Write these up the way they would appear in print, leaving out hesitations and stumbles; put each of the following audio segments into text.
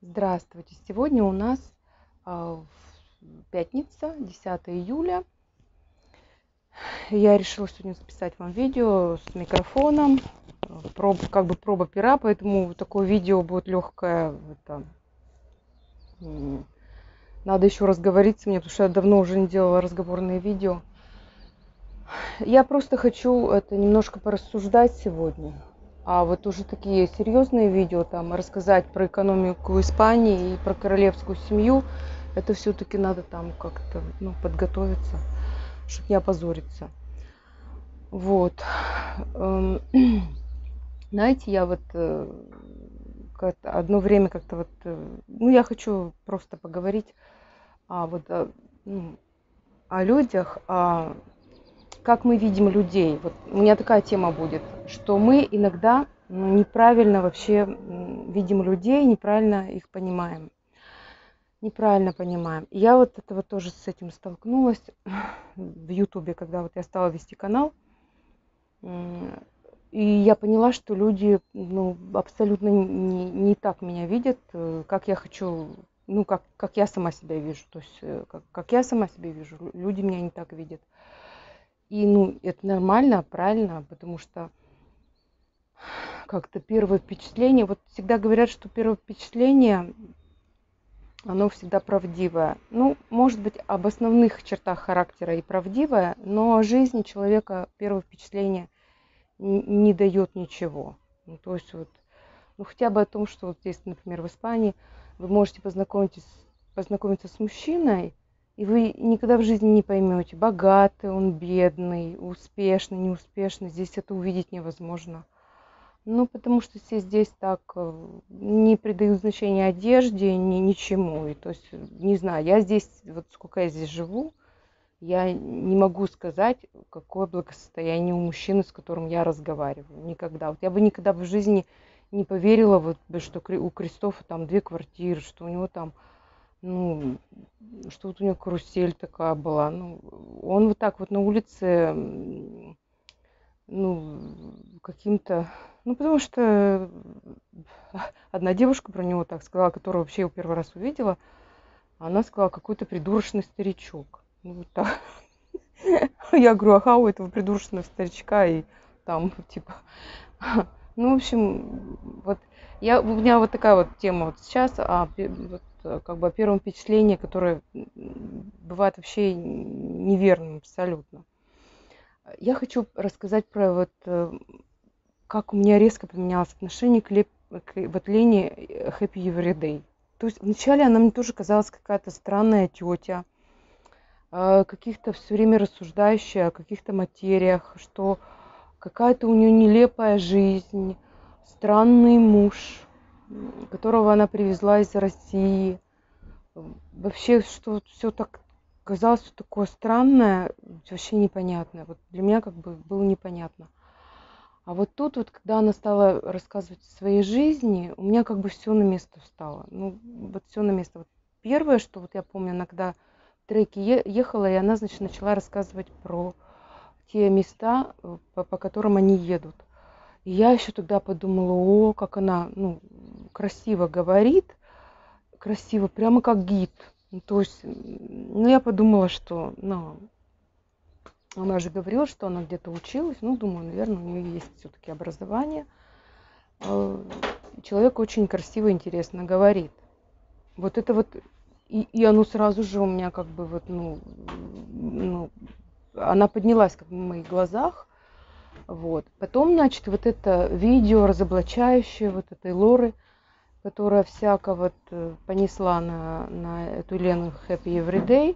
Здравствуйте! Сегодня у нас пятница, 10 июля. Я решила сегодня записать вам видео с микрофоном, проба пера, поэтому такое видео будет легкое. Надо еще разговориться мне, потому что я давно уже не делала разговорные видео. Я просто хочу немножко порассуждать сегодня. А вот уже такие серьезные видео, там, рассказать про экономику Испании и про королевскую семью, это все-таки надо там как-то подготовиться, чтобы не опозориться. Вот. Знаете, я одно время я хочу просто поговорить о людях, как мы видим людей. Вот у меня такая тема будет, что мы иногда неправильно вообще видим людей, неправильно их понимаем. Неправильно понимаем. Я тоже с этим столкнулась в Ютубе, когда я стала вести канал. И я поняла, что люди абсолютно не так меня видят, как я хочу, как я сама себя вижу. То есть, как я сама себя вижу, люди меня не так видят. И это нормально, правильно, потому что как-то первое впечатление, всегда говорят, что первое впечатление, оно всегда правдивое. Может быть, об основных чертах характера и правдивое, но о жизни человека первое впечатление не дает ничего. То есть хотя бы о том, что здесь, например, в Испании, вы можете познакомиться с мужчиной, и вы никогда в жизни не поймете, богатый он, бедный, успешный, неуспешный. Здесь это увидеть невозможно. Потому что все здесь так не придают значения одежде, ничему. И то есть, не знаю, я здесь, сколько я здесь живу, я не могу сказать, какое благосостояние у мужчины, с которым я разговариваю. Никогда. Я бы никогда в жизни не поверила, что у Кристофа там 2 квартиры, что у него там что у него карусель такая была. Он на улице, каким-то... потому что одна девушка про него так сказала, которую вообще его первый раз увидела, она сказала, какой-то придурочный старичок. Так. Я говорю, ага, у этого придурочного старичка, и там, в общем, у меня такая тема сейчас, о первом впечатлении, которое бывает вообще неверным абсолютно. Я хочу рассказать про как у меня резко поменялось отношение к Лене Happy Every Day. То есть вначале она мне тоже казалась какая-то странная тетя, каких-то все время рассуждающая о каких-то материях, что какая-то у нее нелепая жизнь, странный муж, которого она привезла из России. Вообще, что все так казалось, что такое странное, вообще непонятное. Для меня было непонятно. А тут, когда она стала рассказывать о своей жизни, у меня все на место встало. Все на место. Первое, что я помню, она когда в треке ехала, и она, начала рассказывать про те места, по которым они едут. И я еще тогда подумала, как она, красиво говорит, красиво, прямо как гид. То есть, я подумала, что, она же говорила, что она где-то училась. Думаю, наверное, у нее есть все-таки образование. Человек очень красиво, интересно говорит. И оно сразу же у меня она поднялась в моих глазах. Потом, это видео разоблачающее этой Лоры, которая всяко понесла на эту Лену Happy Every Day.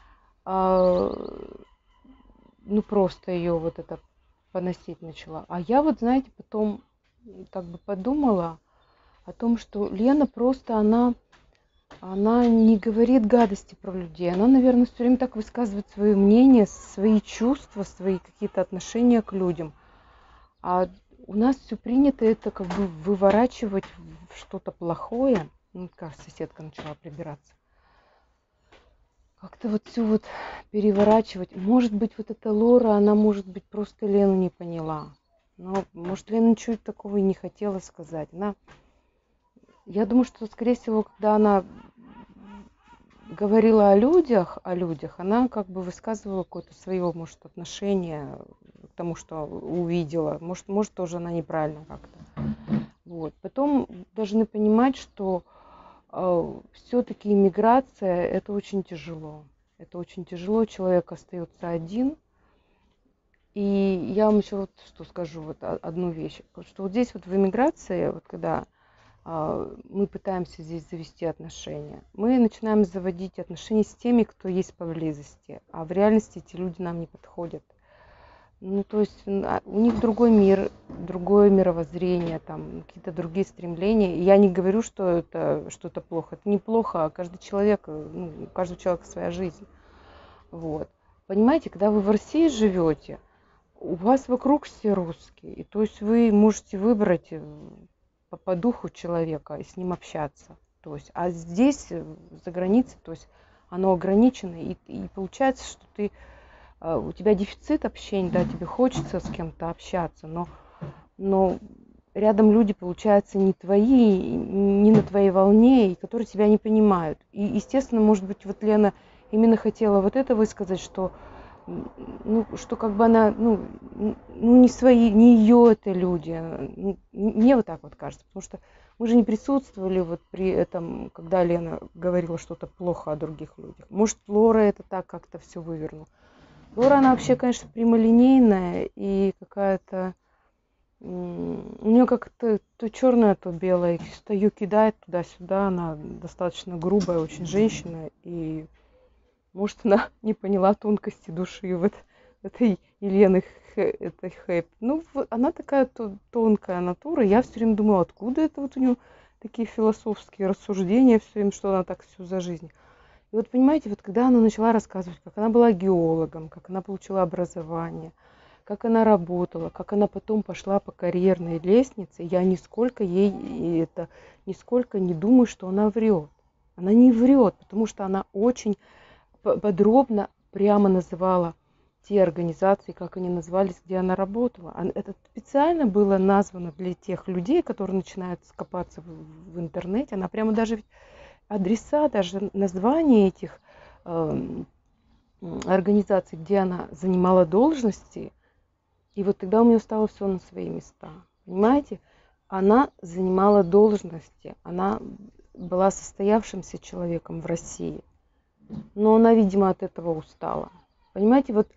Просто ее это поносить начала. А я знаете, потом подумала о том, что Лена просто, она не говорит гадости про людей. Она, наверное, все время так высказывает свое мнение, свои чувства, свои какие-то отношения к людям. А у нас все принято это выворачивать в что-то плохое. Кажется, соседка начала прибираться. Как-то все переворачивать. Может быть, эта Лора, она, может быть, просто Лену не поняла. Но, может, Лена ничего такого и не хотела сказать. Она Я думаю, что, скорее всего, когда она говорила о людях, она как бы высказывала какое-то свое, может, отношение к тому, что увидела. Может, тоже она неправильно как-то. Вот. Потом должны понимать, что все-таки иммиграция – это очень тяжело. Это очень тяжело, человек остается один. И я вам еще вот что скажу, вот одну вещь. Что вот здесь вот в иммиграции, вот когда мы пытаемся здесь завести отношения, мы начинаем заводить отношения с теми, кто есть поблизости, а в реальности эти люди нам не подходят. Ну, то есть у них другой мир, другое мировоззрение, там какие-то другие стремления. И я не говорю, что это что-то плохо. Это неплохо, а каждый человек, ну, у каждого человека своя жизнь. Вот. Понимаете, когда вы в России живете, у вас вокруг все русские. И то есть вы можете выбрать по духу человека и с ним общаться. То есть, а здесь, за границей, то есть оно ограничено. И получается, что ты у тебя дефицит общения, да, тебе хочется с кем-то общаться, но рядом люди, получается, не твои, не на твоей волне, и которые тебя не понимают. И, естественно, может быть, вот Лена именно хотела вот это высказать, что, ну, что как бы она, ну не свои, не ее это люди. Мне вот так вот кажется, потому что мы же не присутствовали вот при этом, когда Лена говорила что-то плохо о других людях. Может, Лора это так как-то все вывернула. Лора, она вообще, конечно, прямолинейная и какая-то... У нее как-то то черное, то белое. Ее кидает туда-сюда. Она достаточно грубая очень женщина. И, может, она не поняла тонкости души вот этой Елены, этой Хэп. Ну, она такая тонкая натура. Я все время думала, откуда это вот у нее такие философские рассуждения все время, что она так всю за жизнь. И вот понимаете, вот когда она начала рассказывать, как она была геологом, как она получила образование, как она работала, как она потом пошла по карьерной лестнице, я нисколько не думаю, что она врет. Она не врет, потому что она очень подробно прямо называла те организации, как они назывались, где она работала. Это специально было названо для тех людей, которые начинают копаться в интернете. Она прямо даже адреса, даже названия этих организаций, где она занимала должности. И вот тогда у меня стало все на свои места. Понимаете? Она занимала должности, она была состоявшимся человеком в России. Но она, видимо, от этого устала. Понимаете, вот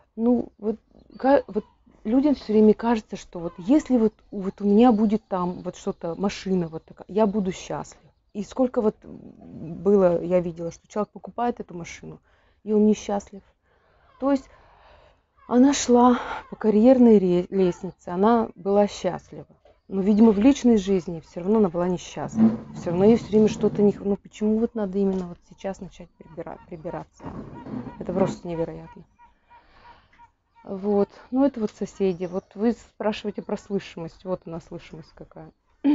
людям все время кажется, что вот если вот у меня будет там вот что-то, машина вот такая, я буду счастлив. И сколько вот было, я видела, что человек покупает эту машину, и он несчастлив. То есть она шла по карьерной лестнице, она была счастлива. Но, видимо, в личной жизни все равно она была несчастлива. Все равно ей все время что-то не... Ну, почему вот надо именно вот сейчас начать прибираться? Это просто невероятно. Вот. Ну, это вот соседи. Вот вы спрашиваете про слышимость. Вот она, слышимость какая.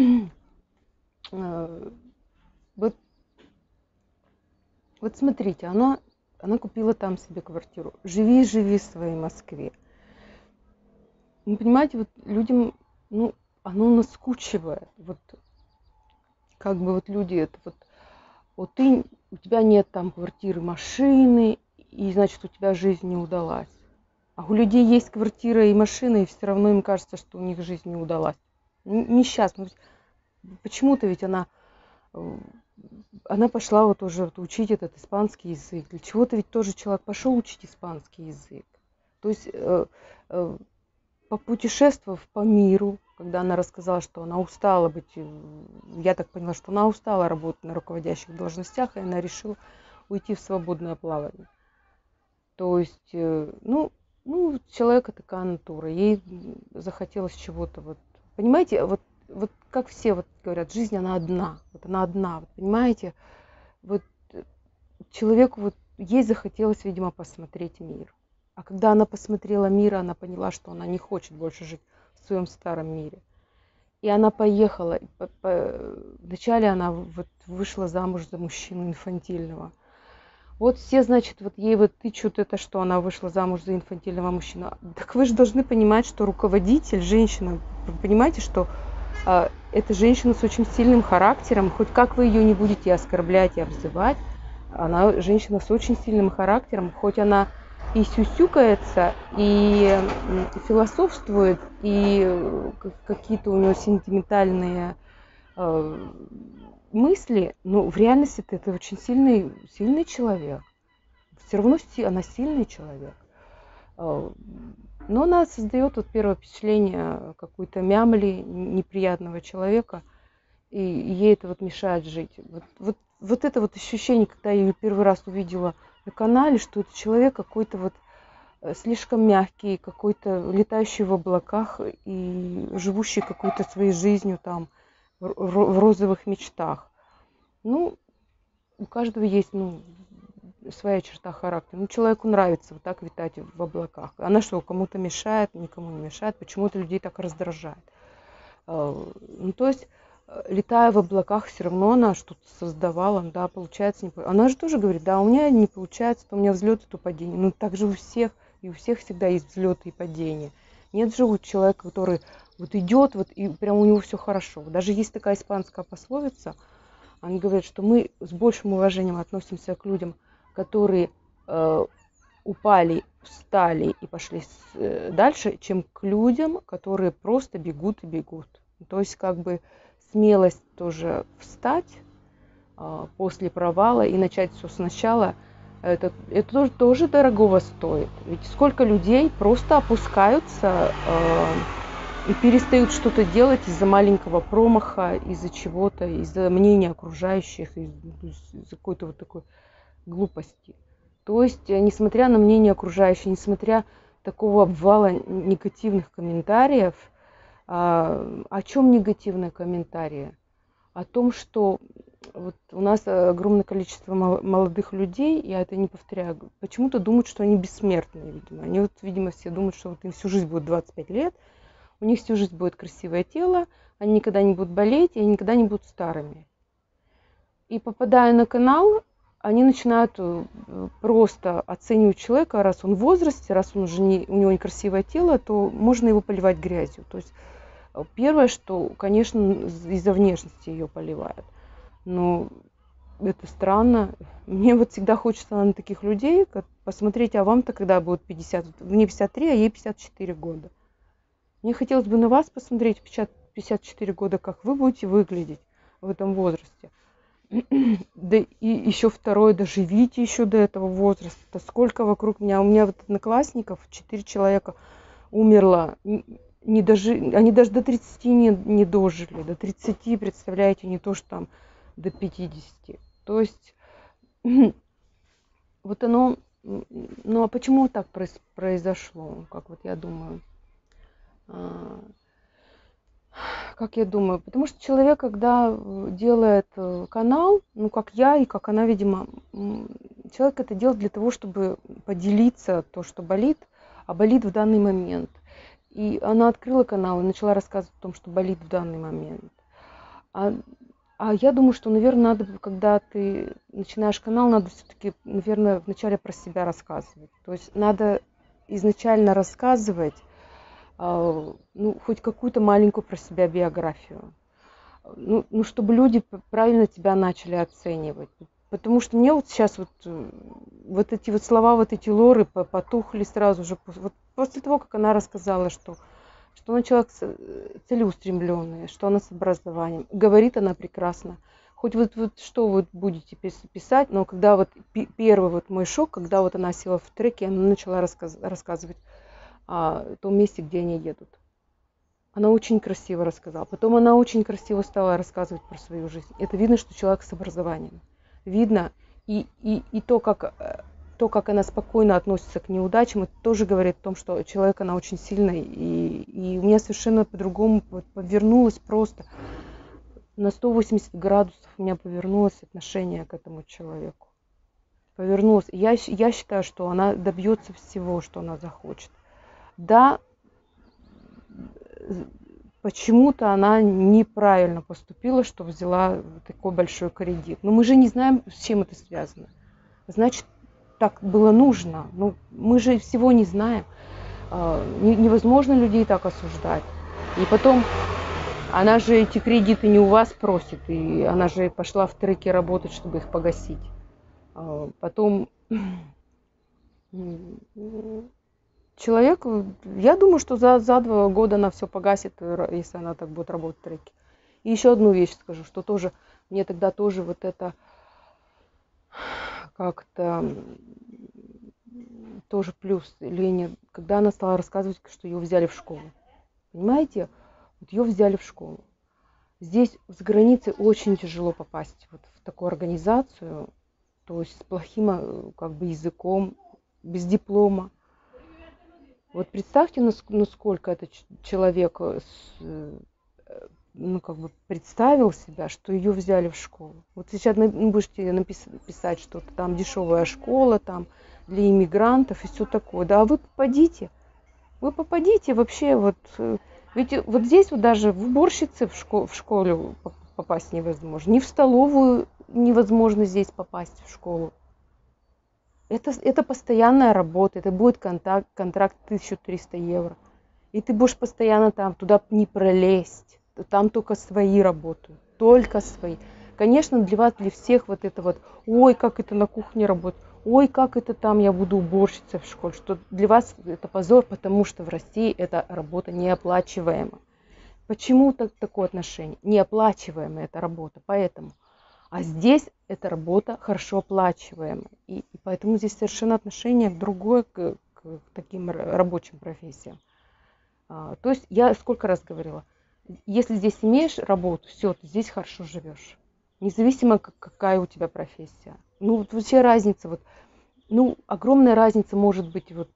Вот смотрите, она купила там себе квартиру. Живи в своей Москве. Вы понимаете, вот людям, ну, оно наскучивает. Вот как бы вот люди это вот у тебя нет там квартиры, машины, и значит у тебя жизнь не удалась. А у людей есть квартира и машина, и все равно им кажется, что у них жизнь не удалась. Несчастно. Почему-то ведь она пошла вот уже учить этот испанский язык. Для чего-то ведь тоже человек пошел учить испанский язык. То есть попутешествовав по миру, когда она рассказала, что она устала быть, я так поняла, что она устала работать на руководящих должностях, и она решила уйти в свободное плавание. То есть, ну, у человека такая натура, ей захотелось чего-то вот. Понимаете, вот как все вот говорят, жизнь она одна, вот она одна, вот, понимаете, вот человеку вот ей захотелось, видимо, посмотреть мир. А когда она посмотрела мир, она поняла, что она не хочет больше жить в своем старом мире. И она поехала. Вначале она вот вышла замуж за мужчину инфантильного. Вот все, значит, вот ей вот тычут это, что она вышла замуж за инфантильного мужчину. Так вы же должны понимать, что руководитель, женщина, вы понимаете, что Это женщина с очень сильным характером, хоть как вы ее не будете оскорблять и обзывать, она женщина с очень сильным характером, хоть она и сюсюкается, и философствует, и какие-то у нее сентиментальные мысли, но в реальности это очень сильный человек. Все равно она сильный человек. Но она создает вот первое впечатление какой-то мямли, неприятного человека, и ей это вот мешает жить. Вот это вот ощущение, когда я ее первый раз увидела на канале, что это человек какой-то вот слишком мягкий, какой-то летающий в облаках и живущий какой-то своей жизнью там в розовых мечтах. Ну, у каждого есть, своя черта характера. Человеку нравится вот так витать в облаках. Она что, кому-то мешает, никому не мешает, почему-то людей так раздражает. То есть, летая в облаках, все равно она что-то создавала, да, получается. Она же тоже говорит, да, у меня не получается, то у меня взлеты, то падения. Ну, так же у всех, и у всех всегда есть взлеты и падения. Нет же у человека, который вот идет, вот, и прям у него все хорошо. Даже есть такая испанская пословица, они говорят, что мы с большим уважением относимся к людям, которые упали, встали и пошли дальше, чем к людям, которые просто бегут и бегут. То есть как бы смелость тоже встать после провала и начать все сначала, это тоже дорогого стоит. Ведь сколько людей просто опускаются и перестают что-то делать из-за маленького промаха, из-за чего-то, из-за мнения окружающих, из-за какой-то вот такой глупости. То есть, несмотря на мнение окружающих, несмотря такого обвала негативных комментариев, о чем негативные комментарии? О том, что вот у нас огромное количество молодых людей, я это не повторяю, почему-то думают, что они бессмертные, видимо. Они вот, видимо, все думают, что вот им всю жизнь будет 25 лет, у них всю жизнь будет красивое тело, они никогда не будут болеть, и они никогда не будут старыми. И попадая на канал, они начинают просто оценивать человека, раз он в возрасте, раз он уже у него некрасивое тело, то можно его поливать грязью. То есть первое, что, конечно, из-за внешности ее поливают. Но это странно. Мне вот всегда хочется на таких людей посмотреть, а вам-то когда будет 50? Мне 53, а ей 54 года. Мне хотелось бы на вас посмотреть в 54 года, как вы будете выглядеть в этом возрасте. Да и еще второе, доживите еще до этого возраста. Сколько вокруг меня? У меня вот одноклассников, 4 человека умерло. Они даже до 30 не дожили. До 30, представляете, не то, что там до 50. То есть, вот оно... Ну, а почему так произошло? Как вот я думаю... Как я думаю, потому что человек, когда делает канал, как я и как она, видимо, человек это делает для того, чтобы поделиться то, что болит, а болит в данный момент. И она открыла канал и начала рассказывать о том, что болит в данный момент. А я думаю, что, наверное, надо, когда ты начинаешь канал, надо все-таки, наверное, вначале про себя рассказывать. То есть надо изначально рассказывать, хоть какую-то маленькую про себя биографию. Чтобы люди правильно тебя начали оценивать. Потому что мне вот сейчас вот эти вот слова, вот эти лоры потухли сразу же. Вот после того, как она рассказала, что она человек целеустремленный, что она с образованием. Говорит она прекрасно. Хоть вот что вы будете писать, но когда вот первый вот мой шок, когда вот она села в треке, она начала рассказывать о том месте, где они едут. Она очень красиво рассказала. Потом она очень красиво стала рассказывать про свою жизнь. Это видно, что человек с образованием. Видно. И то, как она спокойно относится к неудачам, это тоже говорит о том, что человек, она очень сильная. И у меня совершенно по-другому повернулось просто. На 180 градусов у меня повернулось отношение к этому человеку. Повернулось. Я считаю, что она добьется всего, что она захочет. Да, почему-то она неправильно поступила, что взяла такой большой кредит. Но мы же не знаем, с чем это связано. Значит, так было нужно. Мы же всего не знаем. Невозможно людей так осуждать. И потом Она же эти кредиты не у вас просит, и она же пошла в треке работать, чтобы их погасить. Потом человек, я думаю, что за 2 года она все погасит, если она так будет работать в треке. И еще одну вещь скажу, что тоже мне тогда тоже вот это как-то тоже плюс Лене, когда она стала рассказывать, что ее взяли в школу. Понимаете? Вот ее взяли в школу. Здесь с границы очень тяжело попасть вот в такую организацию, то есть с плохим как бы языком, без диплома. Вот представьте, насколько этот человек ну, как бы представил себя, что ее взяли в школу. Вот сейчас будете писать что-то, там дешевая школа, там для иммигрантов и все такое. Да, а вы попадите вообще вот. Ведь вот здесь вот даже в уборщице в школе попасть невозможно. Ни в столовую невозможно здесь попасть в школу. Это постоянная работа, это будет контракт 1300 евро. И ты будешь постоянно там, туда не пролезть. Там только свои работают, только свои. Конечно, для вас, для всех вот это вот, ой, как это на кухне работает, ой, как это там я буду уборщицей в школе, что для вас это позор, потому что в России эта работа неоплачиваема. Почему такое отношение? Неоплачиваемая эта работа, поэтому. А здесь эта работа хорошо оплачиваемая. И поэтому здесь совершенно отношение другое к таким рабочим профессиям. То есть я сколько раз говорила, если здесь имеешь работу, все, ты здесь хорошо живешь. Независимо, какая у тебя профессия. Ну, вот вообще разница, вот, ну, огромная разница может быть, вот,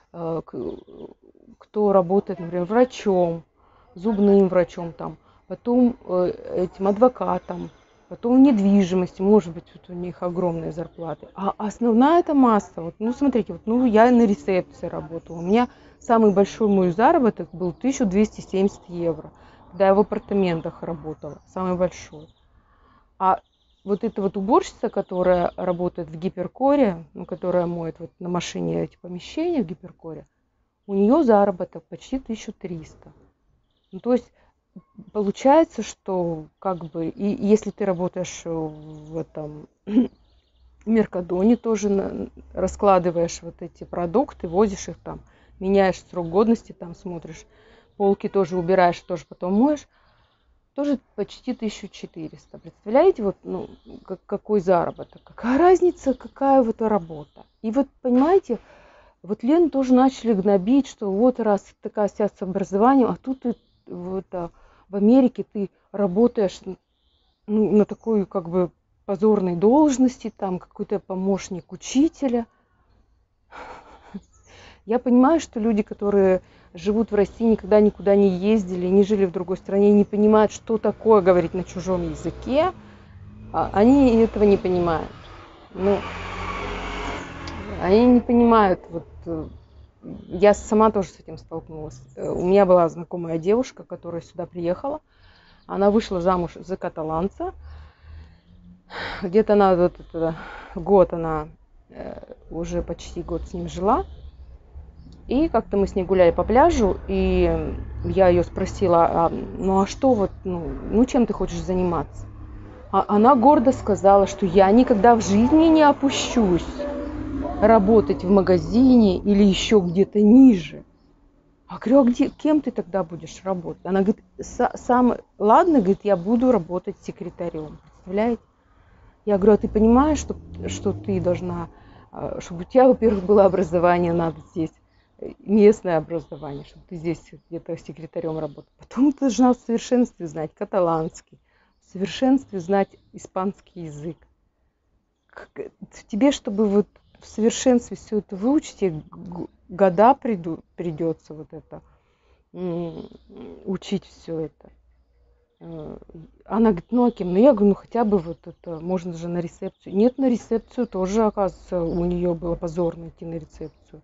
кто работает, например, врачом, зубным врачом, там, потом этим адвокатом, потом недвижимость, может быть, вот у них огромные зарплаты. А основная эта масса, вот, ну, смотрите, вот, ну, я на рецепции работала, у меня самый большой мой заработок был 1270 евро, когда я в апартаментах работала, самый большой. А вот эта вот уборщица, которая работает в гиперкоре, ну, которая моет вот на машине эти помещения в гиперкоре, у нее заработок почти 1300. Ну, то есть получается, что как бы, и если ты работаешь в этом Меркадоне, тоже раскладываешь вот эти продукты, возишь их там, меняешь срок годности, там смотришь, полки тоже убираешь, тоже потом моешь, тоже почти 1400. Представляете, вот, ну, какой заработок, какая разница, какая вот работа. И вот, понимаете, вот Лену тоже начали гнобить, что вот раз такая связь с образованием, а тут ты вот, в Америке ты работаешь, ну, на такой как бы позорной должности, там какой-то помощник учителя. Я понимаю, что люди, которые живут в России, никогда никуда не ездили, не жили в другой стране, не понимают, что такое говорить на чужом языке, они этого не понимают. Ну, они не понимают, вот я сама тоже с этим столкнулась. У меня была знакомая девушка, которая сюда приехала, она вышла замуж за каталанца, где-то она вот год, она уже почти год с ним жила. И как-то мы с ней гуляли по пляжу, и я ее спросила, ну а что вот, ну чем ты хочешь заниматься? А она гордо сказала, что я никогда в жизни не опущусь работать в магазине или еще где-то ниже. А говорю, кем ты тогда будешь работать? Она говорит, ладно, говорит, я буду работать секретарем. Представляете? Я говорю, а ты понимаешь, что ты должна, чтобы у тебя, во-первых, было образование, надо здесь, местное образование, чтобы ты здесь где-то секретарем работал. Потом ты должна в совершенстве знать каталанский, в совершенстве знать испанский язык. Тебе, чтобы вот в совершенстве все это выучить, тебе года придется вот это учить все это. Она говорит, ну а кем? Ну я говорю, ну хотя бы вот это, можно же на рецепцию. Нет, на рецепцию тоже, оказывается, у нее было позорно идти на рецепцию.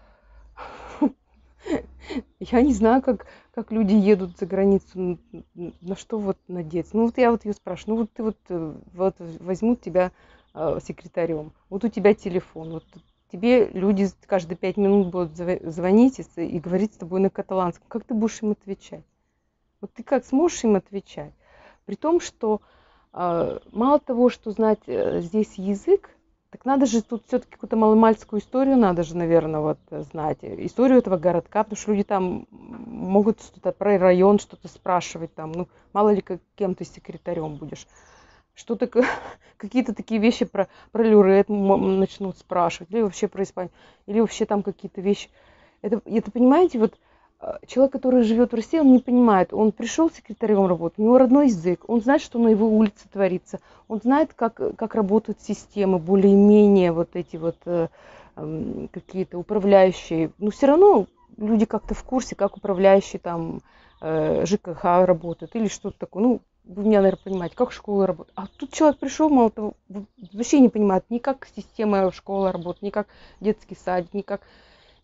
Я не знаю, как люди едут за границу, на что вот надеяться. Ну вот я вот ее спрашиваю, ну вот ты вот возьмут тебя секретарем, вот у тебя телефон, вот тебе люди каждые 5 минут будут звонить и говорить с тобой на каталанском. Как ты будешь им отвечать? Вот ты как сможешь им отвечать? При том, что мало того, что знать здесь язык, так надо же тут все-таки какую-то маломальскую историю надо же, наверное, вот знать. Историю этого городка, потому что люди там могут что-то про район что-то спрашивать там. Ну, мало ли, кем ты секретарем будешь. Что-то, какие-то такие вещи про Люрет начнут спрашивать. Или вообще про Испанию. Или вообще там какие-то вещи. Это понимаете, вот человек, который живет в России, он не понимает. Он пришел секретарем работать, у него родной язык, он знает, что на его улице творится, он знает, как работают системы, более-менее вот эти вот какие-то управляющие. Но все равно люди как-то в курсе, как управляющие там ЖКХ работают или что-то такое. Ну, вы меня, наверное, понимаете, как школа работает. А тут человек пришел, мало того, вообще не понимает ни как система школы работает, ни как детский садик, ни как...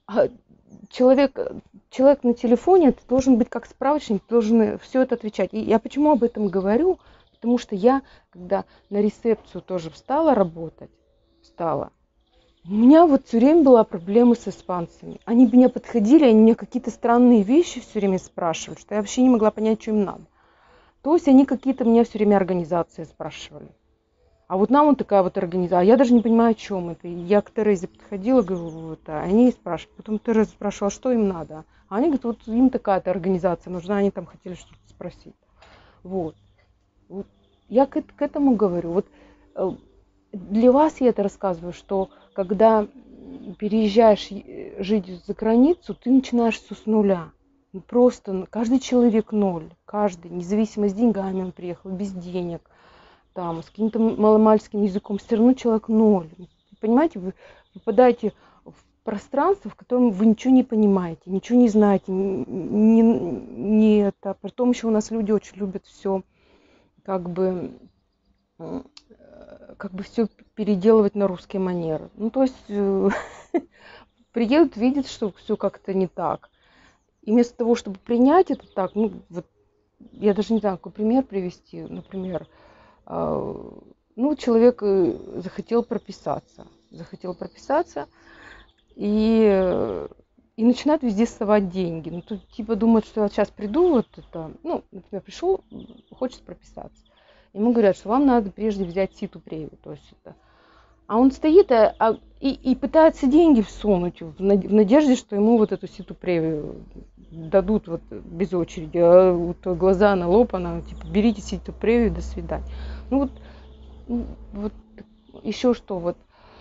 Человек на телефоне, ты должен быть как справочник, ты должен все это отвечать. И я почему об этом говорю? Потому что я, когда на рецепцию тоже встала работать, у меня вот все время была проблема с испанцами. Они меня подходили, они мне какие-то странные вещи все время спрашивали, что я вообще не могла понять, что им надо. То есть они какие-то меня все время организации спрашивали. А вот нам вот такая вот организация. А я даже не понимаю, о чем это. Я к Терезе подходила, говорю, вот, а они спрашивают. Потом Тереза спрашивала, что им надо. А они говорят, вот им такая-то организация нужна, они там хотели что-то спросить. Вот. Я к этому говорю. Вот для вас я это рассказываю, что когда переезжаешь жить за границу, ты начинаешь все с нуля. Просто каждый человек ноль. Каждый, независимо с деньгами он приехал, без денег. Там, с каким-то маломальским языком, все равно человек ноль. Понимаете, вы попадаете в пространство, в котором вы ничего не понимаете, ничего не знаете, не это. Потом еще у нас люди очень любят все как бы все переделывать на русский манер. Ну, то есть приедут, видят, что все как-то не так. И вместо того, чтобы принять это так, ну, вот я даже не знаю, какой пример привести, например, ну, человек захотел прописаться и начинает везде совать деньги. Ну, тут типа думает, что я сейчас приду, вот это, ну, например, пришел, хочет прописаться. Ему говорят, что вам надо прежде взять ситу превию, то есть это. А он стоит и пытается деньги всунуть в надежде, что ему вот эту ситу превию дадут вот без очереди. А вот глаза на лоб, она типа, берите ситу превию, до свидания. Ну вот еще что, вот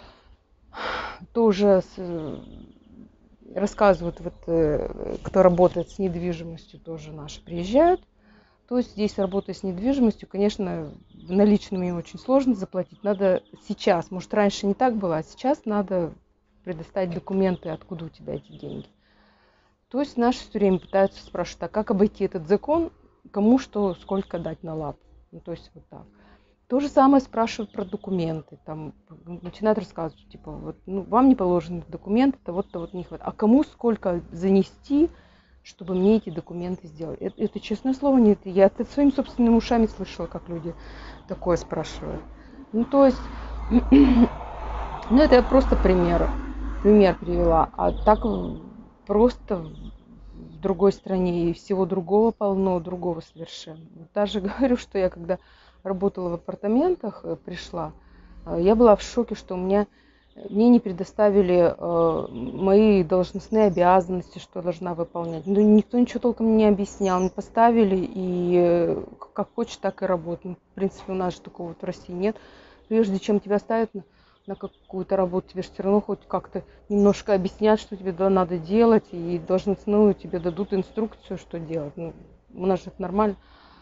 тоже рассказывают, вот, кто работает с недвижимостью, тоже наши приезжают. То есть здесь, работая с недвижимостью, конечно, наличными очень сложно заплатить. Надо сейчас, может, раньше не так было, а сейчас надо предоставить документы, откуда у тебя эти деньги. То есть наши все время пытаются спрашивать, а как обойти этот закон, кому что, сколько дать на лап. Ну, то есть вот так. То же самое спрашивают про документы. Там начинают рассказывать, типа, вот, ну, вам не положены документы, того-то вот не хватает. А кому сколько занести, чтобы мне эти документы сделать? Это честное слово, нет. Я это своими собственными ушами слышала, как люди такое спрашивают. Ну, то есть, ну, это я просто пример привела. А так просто в другой стране и всего другого полно, другого совершенно. Даже говорю, что я когда работала в апартаментах, пришла, я была в шоке, что мне не предоставили мои должностные обязанности, что я должна выполнять. Ну, никто ничего толком не объяснял, не поставили, и как хочешь, так и работай. В принципе, у нас же такого вот в России нет. Прежде чем тебя ставят на какую-то работу, тебе же все равно хоть как-то немножко объяснят, что тебе надо делать, и должностную тебе дадут инструкцию, что делать. Ну, у нас же это нормально.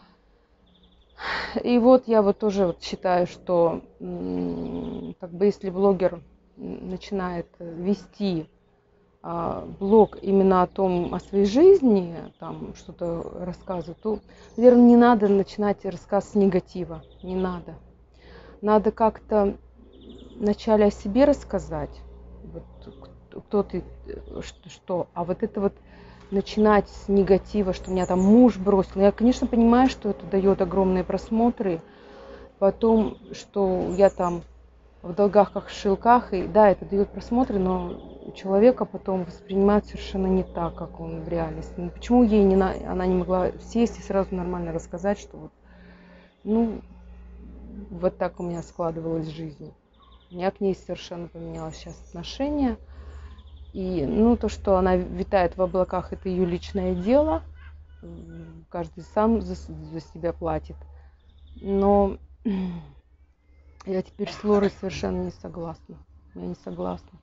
И вот я вот тоже вот считаю, что как бы если блогер начинает вести блог именно о своей жизни, там что-то рассказывать, то, наверное, не надо начинать рассказ с негатива, не надо. Надо как-то вначале о себе рассказать, вот, кто ты, что, а вот это вот начинать с негатива, что меня там муж бросил. Я, конечно, понимаю, что это дает огромные просмотры, потом, что я там в долгах, как в шелках. И да, это дает просмотры, но человека потом воспринимают совершенно не так, как он в реальности. Ну, почему ей она не могла сесть и сразу нормально рассказать, что вот, ну, вот так у меня складывалась жизнь. У меня к ней совершенно поменялось сейчас отношение. И, ну, то, что она витает в облаках, это ее личное дело. Каждый сам за себя платит. Но я теперь с Лорой совершенно не согласна. Я не согласна.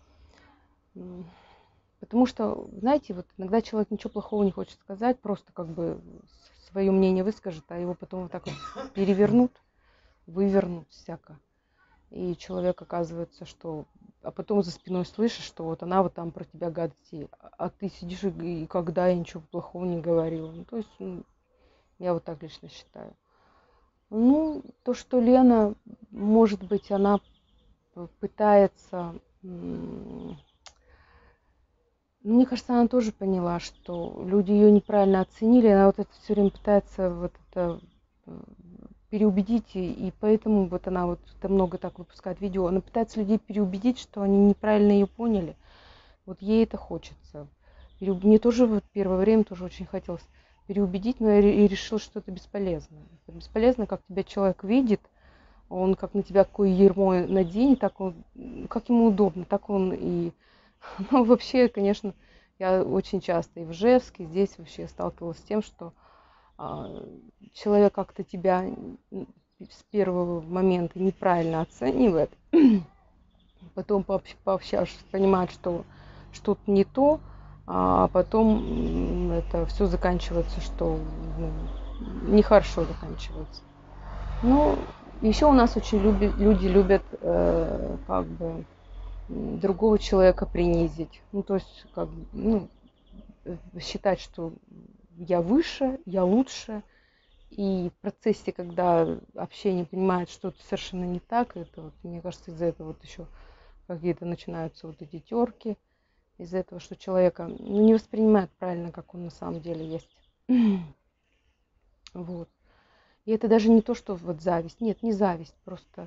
Потому что, знаете, вот иногда человек ничего плохого не хочет сказать, просто как бы свое мнение выскажет, а его потом вот так вот перевернут, вывернут всяко. И человек оказывается, что... А потом за спиной слышишь, что вот она вот там про тебя гадости, а ты сидишь и когда я ничего плохого не говорила. Ну, то есть, я вот так лично считаю. Ну, то, что Лена, может быть, она пытается... Мне кажется, она тоже поняла, что люди ее неправильно оценили. Она вот это все время пытается вот это переубедить, и поэтому вот она вот много так выпускает видео. Она пытается людей переубедить, что они неправильно ее поняли. Вот ей это хочется. Мне тоже вот первое время тоже очень хотелось переубедить, но я решила, что это бесполезно. Это бесполезно, как тебя человек видит, он как на тебя какое ярмо наденет, так он, как ему удобно, так он и... Ну, вообще, конечно, я очень часто и в Ижевске, здесь вообще сталкивалась с тем, что человек как-то тебя с первого момента неправильно оценивает, потом пообщавшись, понимает, что что-то не то, а потом это все заканчивается, что нехорошо заканчивается. Ну, еще у нас очень люди любят как бы другого человека принизить. Ну, то есть, как бы, ну, считать, что я выше, я лучше. И в процессе, когда общение понимает, что это совершенно не так, это вот, мне кажется, из-за этого вот еще какие-то начинаются вот эти терки, из-за этого, что человека не воспринимает правильно, как он на самом деле есть. Вот. И это даже не то, что вот зависть. Нет, не зависть, просто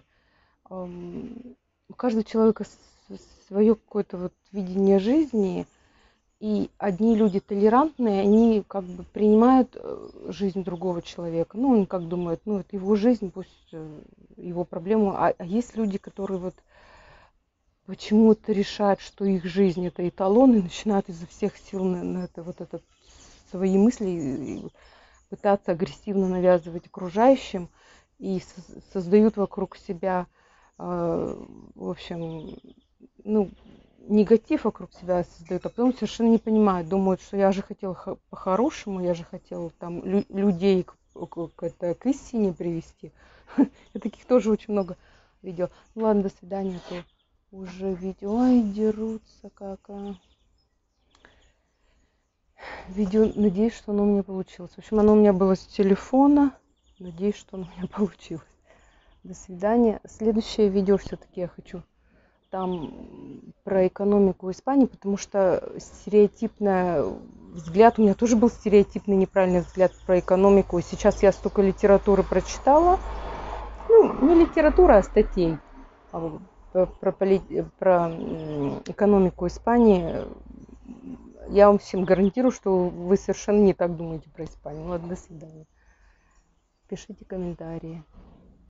у каждого человека свое какое-то вот видение жизни, и одни люди толерантные, они как бы принимают жизнь другого человека. Ну, он как думает, ну, это его жизнь, пусть его проблему. А есть люди, которые вот почему-то решают, что их жизнь это эталон, и начинают изо всех сил на это вот это свои мысли пытаться агрессивно навязывать окружающим и создают вокруг себя, в общем, ну, негатив вокруг себя создают, а потом совершенно не понимают, думают, что я же хотела по-хорошему, я же хотела там людей к истине привести. И таких тоже очень много видео. Ну ладно, до свидания, а то уже видео. Ой, дерутся как. Видео, надеюсь, что оно у меня получилось. В общем, оно у меня было с телефона. Надеюсь, что оно у меня получилось. До свидания. Следующее видео все-таки я хочу там про экономику Испании, потому что стереотипный взгляд, у меня тоже был стереотипный неправильный взгляд про экономику. И сейчас я столько литературы прочитала. Ну, не литература, а статей про экономику Испании. Я вам всем гарантирую, что вы совершенно не так думаете про Испанию. Ладно, до свидания. Пишите комментарии.